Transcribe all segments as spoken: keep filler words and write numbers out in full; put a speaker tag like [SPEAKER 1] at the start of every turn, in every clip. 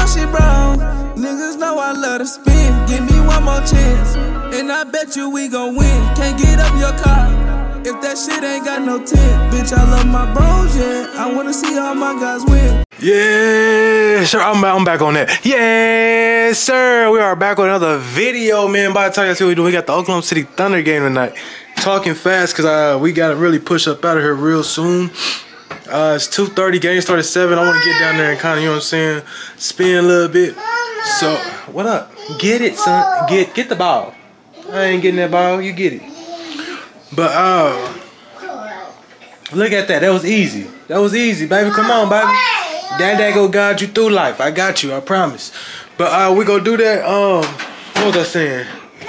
[SPEAKER 1] shit brown. Niggas know I love to spin. Give me one more chance, and I bet you we gon' win. Can't get up your car if that shit ain't got no tint. Bitch, I love my bros, yeah. I wanna see all my guys win.
[SPEAKER 2] Yeah, sir, I'm, I'm back on that. Yes, sir. We are back with another video, man. By the time you see what we do, we got the Oklahoma City Thunder game tonight. Talking fast because uh, we got to really push up out of here real soon. Uh, it's two thirty, game started seven. I want to get down there and kind of, you know what I'm saying, spin a little bit. So, what up? Get it, son. Get get the ball. I ain't getting that ball. You get it. But, uh, look at that. That was easy. That was easy, baby. Come on, baby. Dad go guide you through life. I got you. I promise. But, uh, we gonna do that. Um, what was I saying?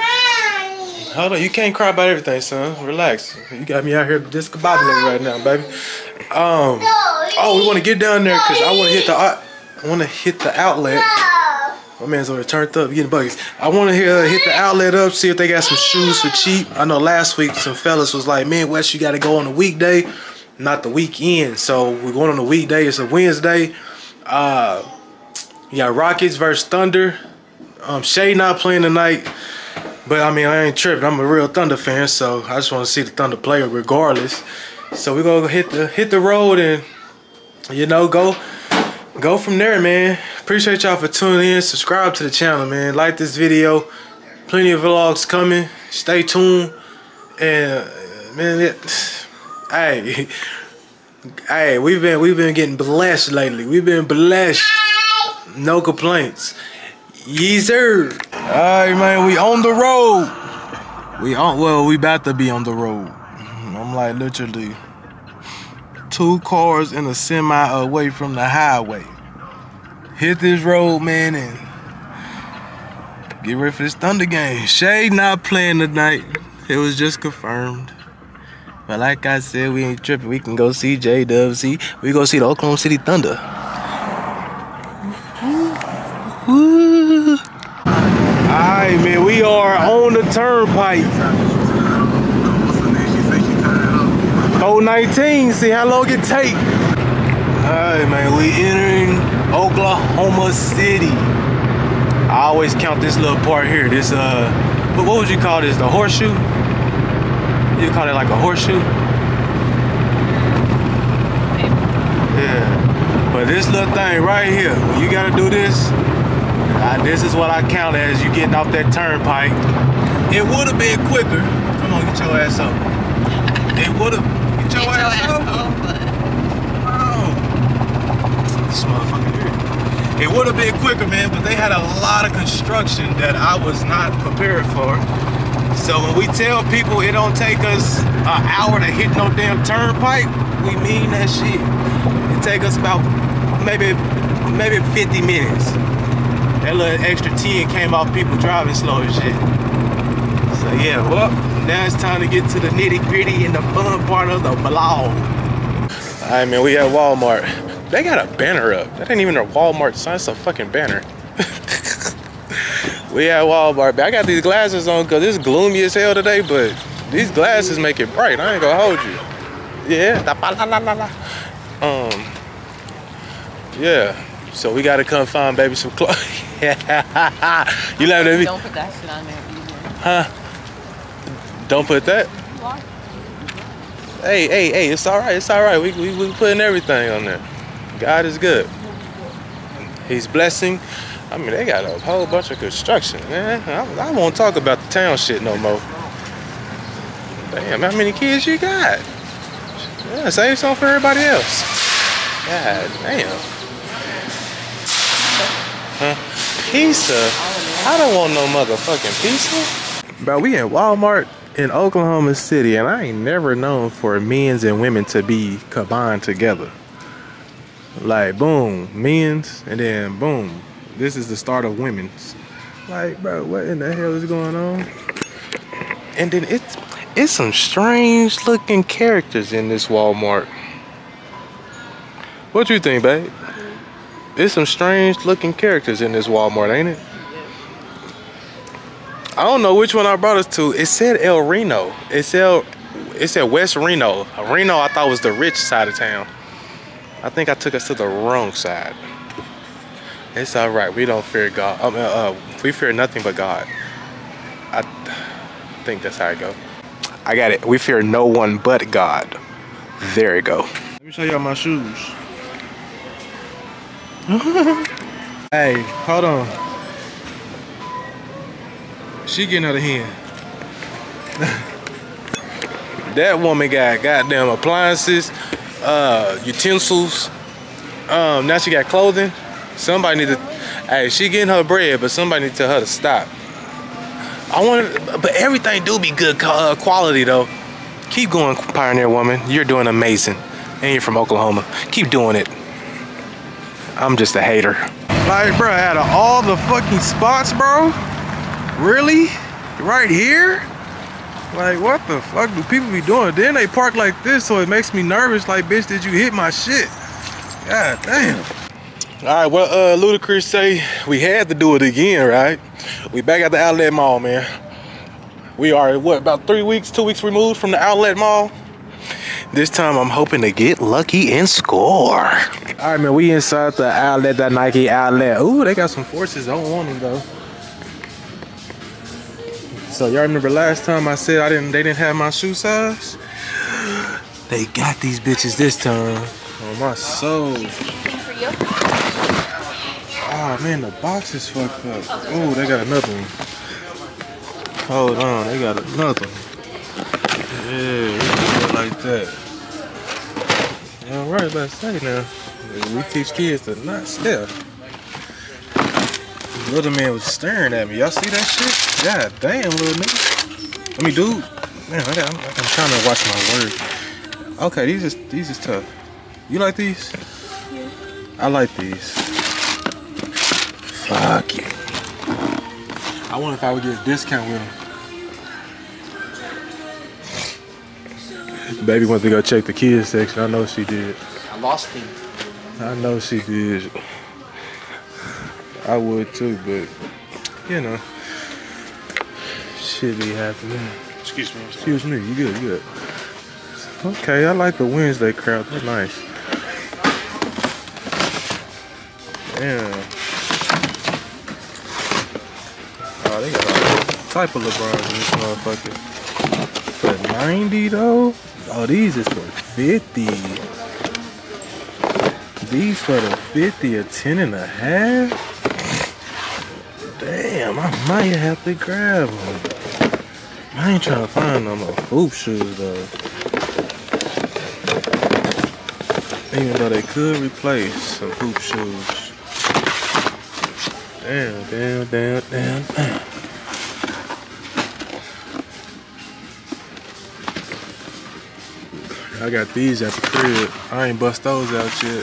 [SPEAKER 2] Hold on. You can't cry about everything, son. Relax. You got me out here discombobulated right now, baby. Um, oh, we want to get down there because I want to hit the I want to hit the outlet. My man's already turned up, getting buggies. I want to uh, hit the outlet up, see if they got some shoes for cheap. I know last week some fellas was like, man, Wes, you got to go on the weekday, not the weekend. So we're going on the weekday. It's a Wednesday. Uh, you got Rockets versus Thunder. Um, Shay not playing tonight. But, I mean, I ain't tripping. I'm a real Thunder fan, so I just want to see the Thunder play regardless. So we're going to hit the hit the road and, you know, go go from there, man. Appreciate y'all for tuning in. Subscribe to the channel, man. Like this video. Plenty of vlogs coming. Stay tuned. And, man, it, hey, hey, we've been, we've been getting blessed lately. We've been blessed. No complaints. Yes, sir. All right, man, we on the road. We on, well, we about to be on the road. I'm like literally two cars in a semi away from the highway. Hit this road, man, and get ready for this Thunder game. Shay not playing tonight. It was just confirmed. But like I said, we ain't tripping. We can go see J W C. We go see the Oklahoma City Thunder. Alright, man, we are on the turnpike. four nineteen, see how long it take. Alright, man, we entering Oklahoma City. I always count this little part here. This, uh, what, what would you call this? The horseshoe? You call it like a horseshoe? Yeah. But this little thing right here, when you gotta do this, uh, this is what I count as you getting off that turnpike. It would have been quicker. Come on, get your ass up. It would have. Get your get ass up. Oh. This motherfucker here. It would have been quicker, man, but they had a lot of construction that I was not prepared for. So when we tell people it don't take us an hour to hit no damn turnpike, we mean that shit. It take us about maybe maybe fifty minutes. That little extra ten came off people driving slow as shit. So yeah, well, now it's time to get to the nitty gritty and the fun part of the vlog. Alright, man, we at Walmart. They got a banner up. That ain't even a Walmart sign, it's a fucking banner. We at Walmart. I got these glasses on because it's gloomy as hell today, but these glasses make it bright. I ain't gonna hold you. Yeah. Um. Yeah. So we gotta come find baby some clothes. Yeah. You laughing at me?
[SPEAKER 3] Don't put that shit on there either.
[SPEAKER 2] Huh? Don't put that? Hey, hey, hey, it's alright, it's alright. We, we, we putting everything on there. God is good. He's blessing. I mean, they got a whole bunch of construction, man. I, I won't talk about the town shit no more. Damn, how many kids you got? Yeah, save some for everybody else. God damn. Huh? Pizza? I don't want no motherfucking pizza. Bro, we in Walmart in Oklahoma City, and I ain't never known for men's and women to be combined together. Like, boom, men's, and then boom. This is the start of women's. Like, bro, what in the hell is going on? And then it's it's some strange looking characters in this Walmart. What you think, babe? There's some strange looking characters in this Walmart, ain't it? I don't know which one I brought us to. It said El Reno. It said it said West Reno. Reno I thought was the rich side of town. I think I took us to the wrong side. It's all right. We don't fear God. Um, uh, uh, we fear nothing but God. I think that's how it go. I got it. We fear no one but God. There you go. Let me show y'all my shoes. Hey, hold on. She getting out of hand. That woman got goddamn appliances, uh, utensils. Um, now she got clothing. Somebody need to. Hey, she getting her bread, but somebody need to tell her to stop. I want, but everything do be good uh, quality though. Keep going, Pioneer Woman. You're doing amazing, and you're from Oklahoma. Keep doing it. I'm just a hater. Like, bro, out of all the fucking spots, bro, really, right here. Like, what the fuck do people be doing? Then they park like this, so it makes me nervous. Like, bitch, did you hit my shit? God damn. All right, well, uh, Ludacris say we had to do it again, right? We back at the outlet mall, man. We are, what, about three weeks, two weeks removed from the outlet mall? This time, I'm hoping to get lucky and score. All right, man, we inside the outlet, that Nike outlet. Ooh, they got some forces. I don't want them, though. So, y'all remember last time I said I didn't, they didn't have my shoe size? They got these bitches this time. Oh, my soul.
[SPEAKER 3] For you?
[SPEAKER 2] Oh man, the box is fucked up. Oh, they got another one. Hold on, they got another one. Yeah, like that. All right, let's say now. We teach kids to not stare. The little man was staring at me. Y'all see that shit? God damn, little nigga. I mean, dude. Man, I got, I'm, I'm trying to watch my words. Okay, these is these is tough. You like these? Yeah. I like these. Fuck it. I wonder if I would get a discount with them. Baby went to go check the kids section. I know she did.
[SPEAKER 4] I lost him.
[SPEAKER 2] I know she did. I would too, but you know, shit be happening.
[SPEAKER 4] Excuse me.
[SPEAKER 2] Excuse me. You good? You good? Okay, I like the Wednesday crowd. They're nice. Yeah. Oh, they got all type of LeBrons in this motherfucker. For ninety though? Oh, these is for fifty. These for the fifty or ten and a half? Damn, I might have to grab them. I ain't trying to find no more hoop shoes though. Even though they could replace some hoop shoes. Damn, damn, damn, damn, damn. I got these at the crib. I ain't bust those out yet.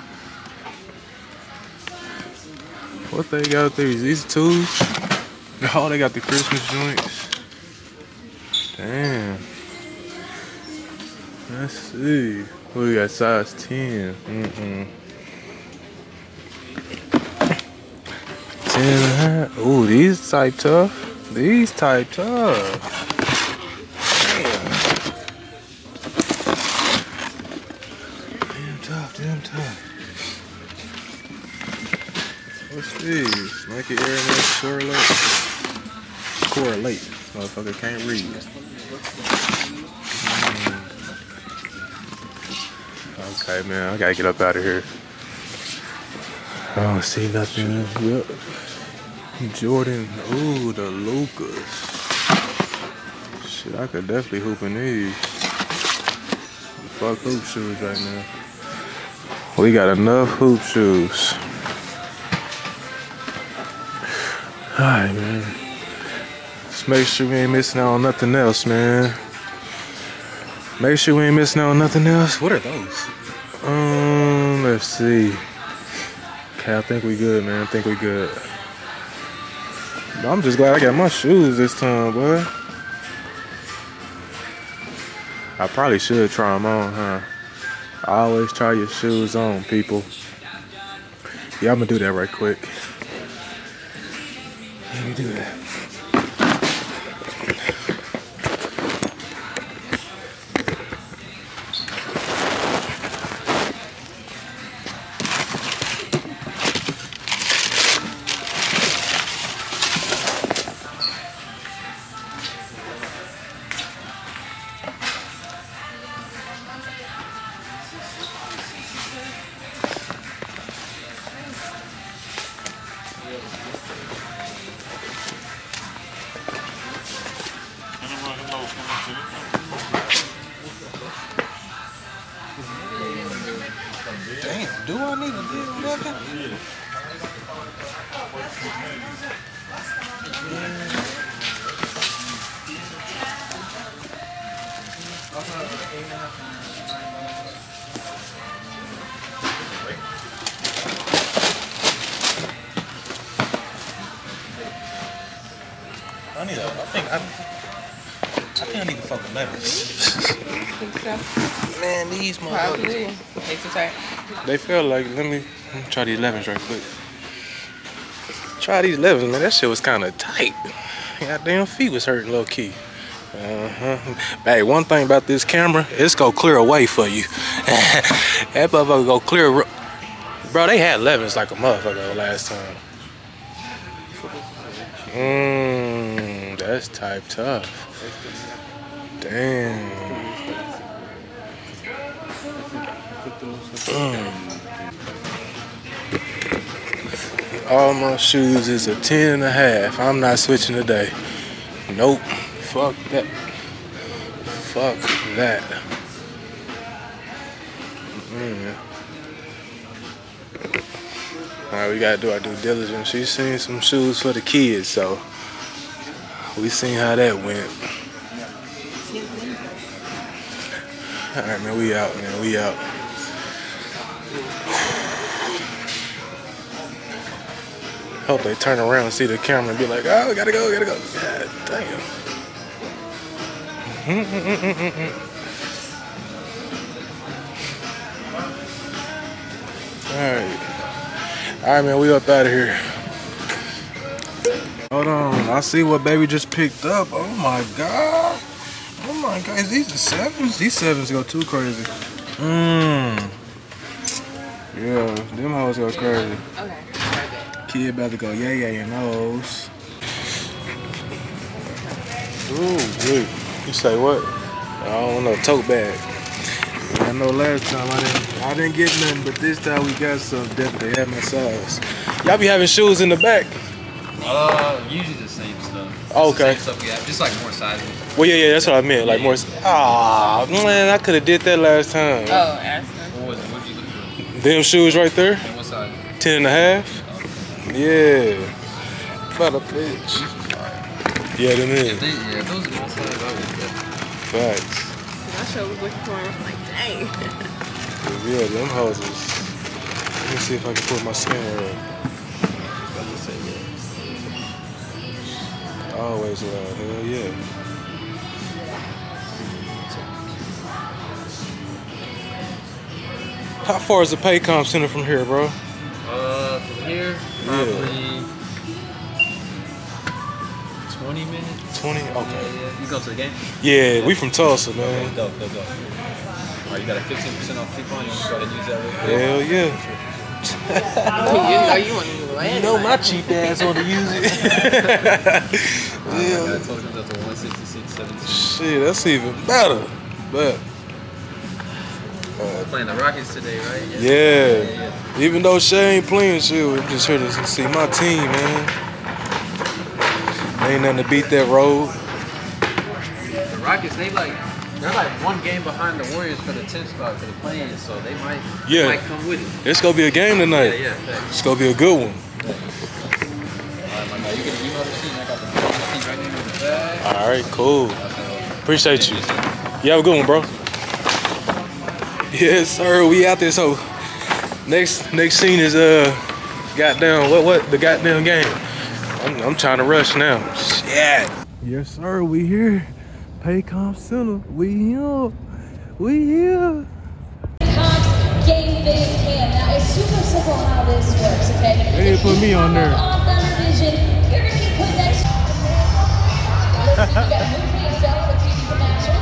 [SPEAKER 2] What they got these? These tools? Oh, they got the Christmas joints. Damn. Let's see. We got size ten. Mm-mm. ten and a half. Ooh, these type tough. These type tough. Damn. Damn tough, damn tough. What's these? Nike Air Max Correlate. Correlate. Motherfucker can't read. Mm. Okay, man, I gotta get up out of here. I don't see nothing. Yep. Jordan. Ooh, the Lucas. Shit, I could definitely hoop in these. Fuck hoop shoes right now. We got enough hoop shoes. Alright, man. Let's make sure we ain't missing out on nothing else, man. Make sure we ain't missing out on nothing else. What are those? Um, let's see. Okay, I think we good, man. I think we good. But I'm just glad I got my shoes this time, boy. I probably should try them on, huh? Always try your shoes on, people. Yeah, I'm gonna do that right quick. Let me do that. Do I need a deal eleven? I need a. I think I. I think I need to fuck eleven.
[SPEAKER 3] Think so?
[SPEAKER 2] Man, these motherfuckers.
[SPEAKER 3] They too tight.
[SPEAKER 2] They feel like. Let me, let me try these elevens right quick. Try these elevens, man. That shit was kind of tight. Goddamn feet was hurting low key. Uh huh. Hey, one thing about this camera, it's gonna clear away for you. That motherfucker go clear. Bro, they had elevens like a motherfucker last time. Mmm, that's type tough. Damn. Mm. All my shoes is a ten and a half. I'm not switching today. Nope. Fuck that. Fuck that. Mm. Alright, we gotta do our due diligence. She's seen some shoes for the kids, so we seen how that went. Alright, man, we out, man, we out. Hope they turn around and see the camera and be like, oh, gotta go, gotta go. God damn. Alright. Alright, man, we up out of here. Hold on, I see what baby just picked up. Oh my god. Oh my god, is these the sevens? These sevens go too crazy. Mmm. Yeah, them hoes go crazy.
[SPEAKER 3] Okay.
[SPEAKER 2] Kid about to go yay yay in those. Ooh, good. You say what? I don't know, tote bag. I know last time I didn't I didn't get nothing, but this time we got some definitely have my size. Y'all be having shoes in the back?
[SPEAKER 4] Uh, usually the same stuff.
[SPEAKER 2] Oh, okay.
[SPEAKER 4] The same stuff we have, just like more sizes.
[SPEAKER 2] Well, yeah, yeah, that's what I meant. Like more. Ah, man, I could have did that last time.
[SPEAKER 3] Oh, ask them.
[SPEAKER 4] What was it? What did you look for?
[SPEAKER 2] Them shoes right there,
[SPEAKER 4] And what size?
[SPEAKER 2] ten and a half. Yeah, about a bitch. Yeah, them
[SPEAKER 4] Yeah,
[SPEAKER 2] is.
[SPEAKER 4] they, yeah, those are my size. I would get.
[SPEAKER 2] Facts.
[SPEAKER 3] I sure was looking for them. I'm like, dang.
[SPEAKER 2] Yeah, them houses. Let me see if I can put my scanner up. Always loud, hell yeah. How far is the Paycom Center from here, bro?
[SPEAKER 4] Uh, from here, probably twenty minutes.
[SPEAKER 2] twenty? Okay.
[SPEAKER 4] Yeah, yeah. You go to the game?
[SPEAKER 2] Yeah, we from Tulsa, man.
[SPEAKER 4] Okay, dope, dope, dope. Alright, you got a fifteen percent off coupon. You just gotta use that real quick.
[SPEAKER 2] Hell yeah.
[SPEAKER 3] You know you want to land.
[SPEAKER 2] You know my cheap ass want to use it.
[SPEAKER 4] Yeah. That total comes up to one sixty-six seventeen.
[SPEAKER 2] Shit, that's even better. But
[SPEAKER 4] We're playing the Rockets today, right?
[SPEAKER 2] yeah.
[SPEAKER 4] Yeah, yeah.
[SPEAKER 2] Even though Shay ain't playing shit, we're just here to see my team, man. Ain't nothing to beat that road.
[SPEAKER 4] The Rockets, they like, they're like one game behind the Warriors for the tenth spot for the play-in, so they might,
[SPEAKER 2] Yeah.
[SPEAKER 4] they might come with it.
[SPEAKER 2] It's gonna be a game tonight.
[SPEAKER 4] Yeah, yeah, thanks.
[SPEAKER 2] It's gonna be a good one.
[SPEAKER 4] Alright, my guy, you get an email receipt, and I got the receipt right there in the bag.
[SPEAKER 2] All right, cool. Appreciate you. You have a good one, bro. Yes, sir. We out there. So next next scene is uh, goddamn what what the goddamn game. I'm, I'm trying to rush now. Shit. Yes, sir. We here. Paycom Center. We here. We here.
[SPEAKER 5] Game face cam. Now it's super simple how this works, okay?
[SPEAKER 2] They didn't put me on there.
[SPEAKER 5] On Thunder Vision, you're gonna be put next. Let's see, you gotta move for yourself. Let's see if you can match it.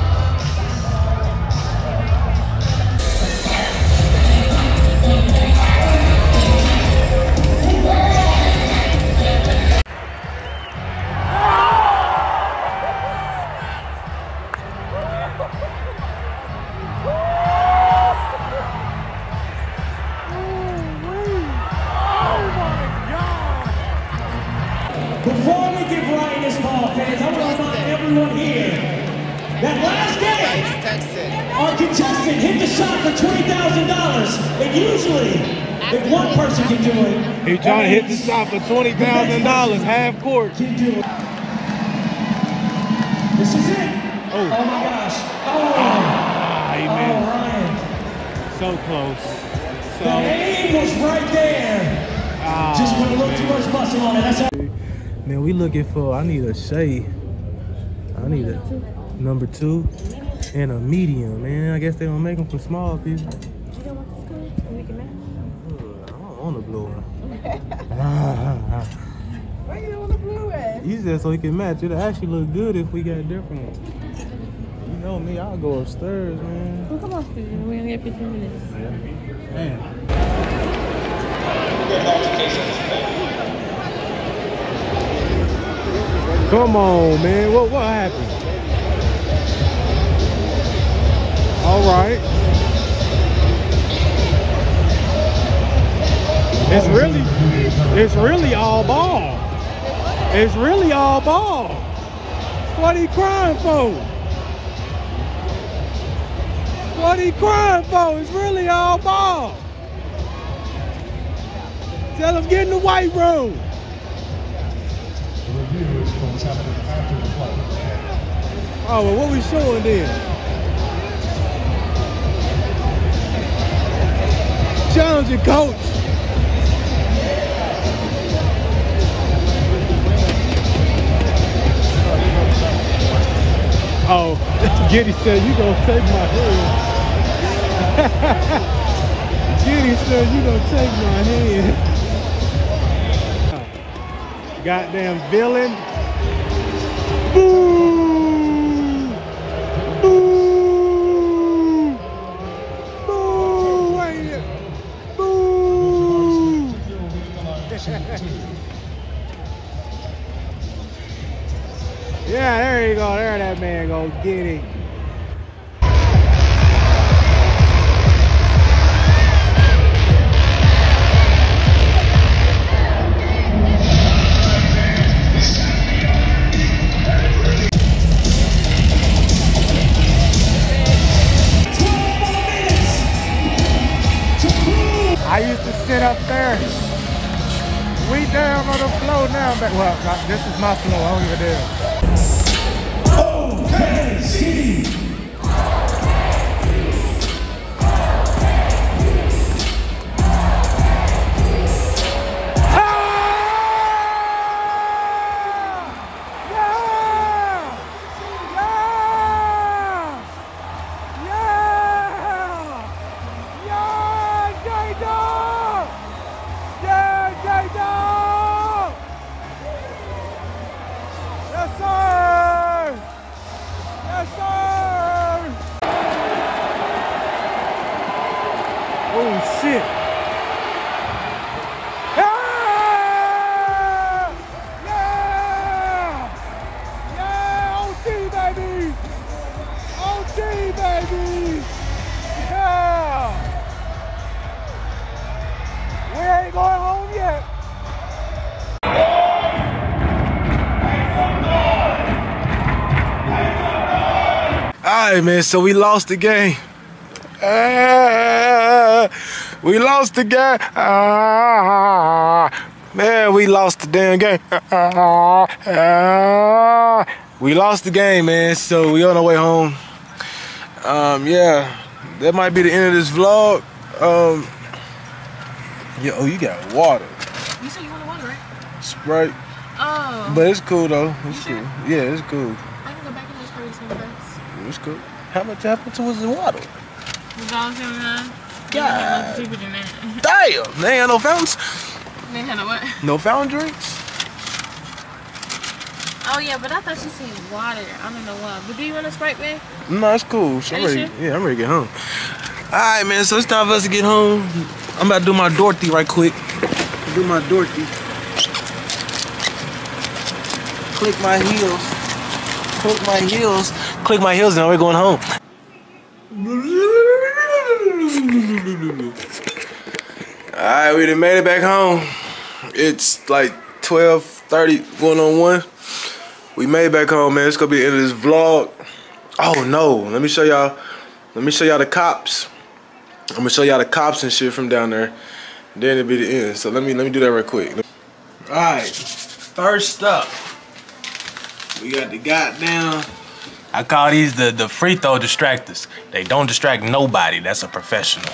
[SPEAKER 6] Before we get right in this ball, fans, I want to remind everyone here that last game Our contestant hit the shot for twenty thousand dollars. And usually, if one person can do it,
[SPEAKER 2] He trying to hit the shot for twenty thousand dollars, half court.
[SPEAKER 6] can do it. This is it.
[SPEAKER 2] Oh,
[SPEAKER 6] Oh my gosh. Oh,
[SPEAKER 2] ah, he
[SPEAKER 6] oh
[SPEAKER 2] missed.
[SPEAKER 6] Ryan.
[SPEAKER 2] So close.
[SPEAKER 6] The
[SPEAKER 2] So,
[SPEAKER 6] aim was right there.
[SPEAKER 2] ah,
[SPEAKER 6] Just went a little too much muscle on it. That's all.
[SPEAKER 2] man, we looking for, I need a shade. I need a number two and a medium, man. I guess they don't make them for small people.
[SPEAKER 3] You don't want this color? Can we make it match?
[SPEAKER 2] I don't want a blue one.
[SPEAKER 3] Why you don't want the blue one?
[SPEAKER 2] You said so he can match. It'll actually look good if we got different ones. You know me, I'll go upstairs, man.
[SPEAKER 3] Well, come on, Susan. We only have fifteen minutes.
[SPEAKER 2] Man. Come on, man. What what happened? All right. It's really, it's really all ball. It's really all ball. What he crying for? What he crying for? It's really all ball. Tell him get in the white room. Oh, well, what we showing then? Challenging coach. Oh, Giddy said you gonna take my hand. Giddy said you gonna take my hand. Goddamn villain. Boo! Boo! Boo! Wait. Boo! Yeah, there you go. There that man go get it. I used to sit up there. We down on the floor now, but well, this is my floor. I don't give a damn.
[SPEAKER 6] O K C.
[SPEAKER 2] Oh shit. Yeah! Yeah! Yeah! O T baby! O T baby! Yeah! We ain't going home yet. Alright, man, so we lost the game. Uh, we lost the game. Uh, man, we lost the damn game. Uh, uh, we lost the game, man. So we on our way home. Um, yeah, that might be the end of this vlog. Um, yeah, oh, you got water.
[SPEAKER 3] You said you want water, right?
[SPEAKER 2] Sprite.
[SPEAKER 3] Oh.
[SPEAKER 2] But it's cool though. It's
[SPEAKER 3] You
[SPEAKER 2] cool.
[SPEAKER 3] sure?
[SPEAKER 2] Yeah, it's cool.
[SPEAKER 3] I can go back in this for some first.
[SPEAKER 2] It's cool. How much happened was the water?
[SPEAKER 3] The dogs in nine.
[SPEAKER 2] God.
[SPEAKER 3] Cheaper than that.
[SPEAKER 2] Damn, they ain't got no fountains.
[SPEAKER 3] They had a what?
[SPEAKER 2] No fountain drinks.
[SPEAKER 3] Oh yeah, but I thought you said water. I don't know why. But do you want a Sprite, man?
[SPEAKER 2] No, it's cool. So I'm
[SPEAKER 3] Are you
[SPEAKER 2] ready,
[SPEAKER 3] sure?
[SPEAKER 2] yeah, I'm ready to get home. All right, man. So it's time for us to get home. I'm about to do my Dorothy right quick. Do my Dorothy. Click my heels. Click my heels. Click my heels, and we're going home. All right, we done made it back home. It's like twelve thirty, going on one. We made it back home, man. It's gonna be the end of this vlog. Oh no, let me show y'all let me show y'all the cops. I'm gonna show y'all the cops and shit from down there. Then it'll be the end. So let me let me do that real quick. Alright, first up, we got the goddamn, I call these the, the free throw distractors. They don't distract nobody. That's a professional.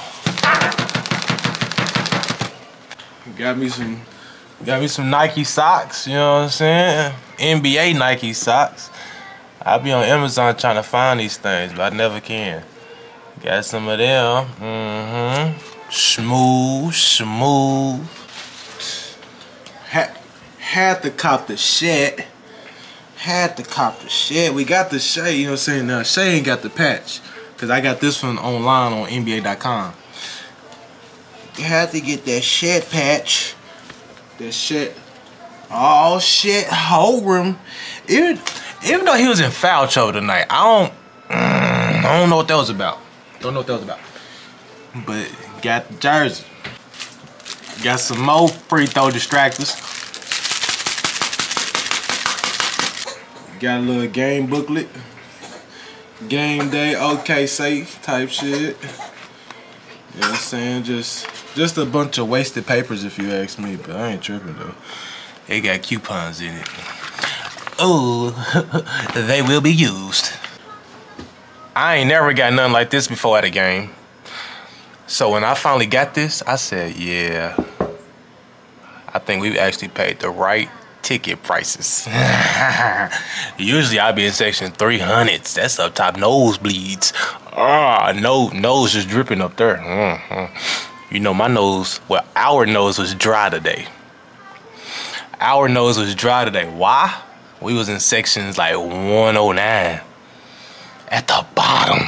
[SPEAKER 2] Got me some got me some Nike socks, you know what I'm saying? N B A Nike socks. I be on Amazon trying to find these things, but I never can. Got some of them. Mm-hmm. Smooth, smooth. Had, had to cop the shit. Had to cop the shit. We got the Shay, you know what I'm saying? Now, Shay ain't got the patch. Because I got this one online on N B A dot com. You had to get that shit patch. That shit. Oh, shit. Holgram. Even, even though he was in foul trouble tonight, I don't, mm, I don't know what that was about. Don't know what that was about. But got the jersey. Got some more free throw distractors. Got a little game booklet. Game day O K C type shit. You know what I'm saying? Just just a bunch of wasted papers if you ask me, but I ain't tripping though. They got coupons in it. Oh, they will be used. I ain't never got nothing like this before at a game. So when I finally got this, I said, yeah, I think we actually paid the right ticket prices. Usually I'll be in section three hundreds. That's up top, nosebleeds. Ah, no, nose just dripping up there. Mm-hmm. You know, my nose, well, our nose was dry today. Our nose was dry today. Why? We was in sections like one oh nine. At the bottom.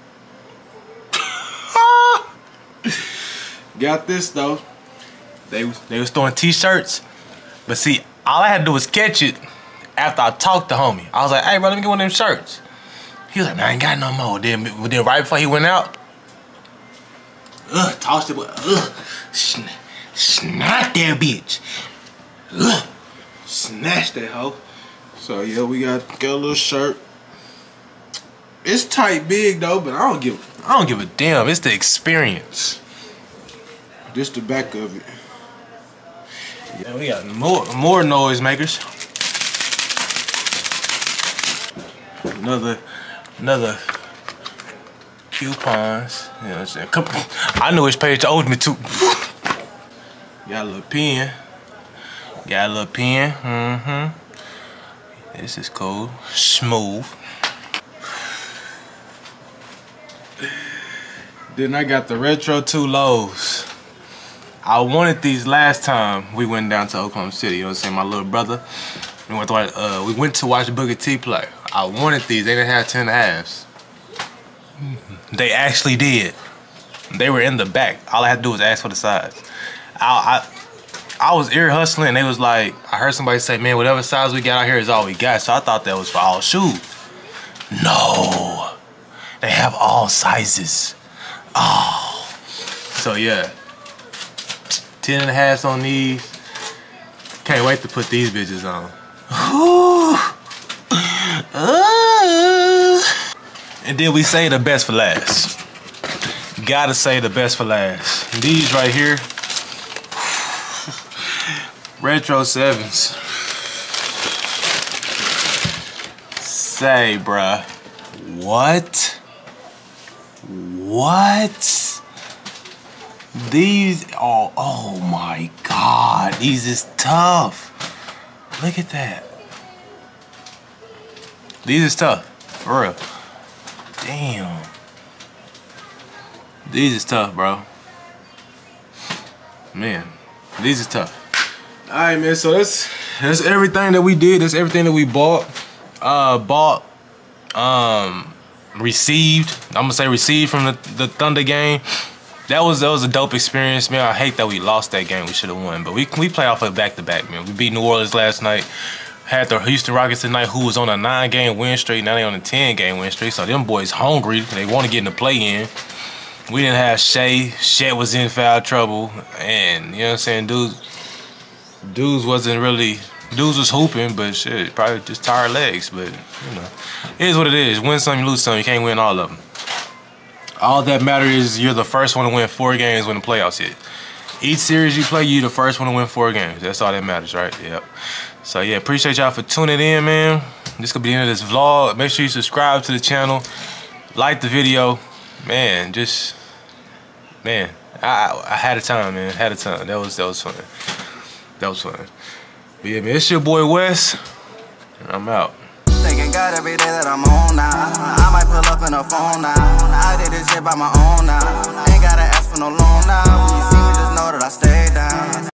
[SPEAKER 2] Got this though. They they was throwing t-shirts, but see, all I had to do was catch it after I talked to homie. I was like, hey bro, let me get one of them shirts. He was like, man, I ain't got no more. Then, then right before he went out, ugh, tossed it, ugh, sn snap that bitch. Ugh, snatched that hoe. So yeah, we got, got a little shirt. It's tight big though, but I don't give I don't give a damn. It's the experience. Just the back of it. Yeah, we got more more noisemakers. Another another coupons. You know what I'm saying? I know which page to owed me to. Got a little pen. Got a little pen. Mm-hmm. This is cool. Smooth. Then I got the Retro two lows. I wanted these last time we went down to Oklahoma City. You know what I'm saying? My little brother. We went to watch, uh, we went to watch Booker T play. I wanted these. They didn't have ten and a halves. They actually did. They were in the back. All I had to do was ask for the size. I, I, I was ear hustling. And they was like, I heard somebody say, man, whatever size we got out here is all we got. So I thought that was for all shoes. No. They have all sizes. Oh. So yeah. Ten and a halves on these. Can't wait to put these bitches on. And then we say the best for last. Gotta say the best for last. These right here. Retro sevens. Say, bruh. What? What? These are, oh my God, these is tough. Look at that. These is tough, for real. Damn. These is tough, bro. Man, these is tough. All right, man, so that's, that's everything that we did. That's everything that we bought. Uh, bought, um, received. I'm gonna say received from the, the Thunder game. That was that was a dope experience, man. I hate that we lost that game. We should have won, but we we play off of back to back, man. We beat New Orleans last night. Had the Houston Rockets tonight, who was on a nine game win streak. Now they on a ten game win streak. So them boys hungry. They want to get in the play in. We didn't have Shea. Shet was in foul trouble, and you know what I'm saying, dudes. Dudes wasn't really. Dudes was hooping, but shit, probably just tired legs. But you know, it is what it is. Win some, you lose some. You can't win all of them. all that matters is you're the first one to win four games when the playoffs hit. Each series you play, you're the first one to win four games. That's all that matters, right? Yep. So yeah, appreciate y'all for tuning in, man. This could be the end of this vlog. Make sure you subscribe to the channel, like the video, man. Just man, I I had a time, man. Had a time. That was that was fun. That was fun. But yeah, man, it's your boy Wes, and I'm out.
[SPEAKER 7] Thanking God every day that I'm on now. I might pull up in a phone now. I did this shit by my own now. Ain't gotta ask for no loan now. When you see me, just know that I stay down.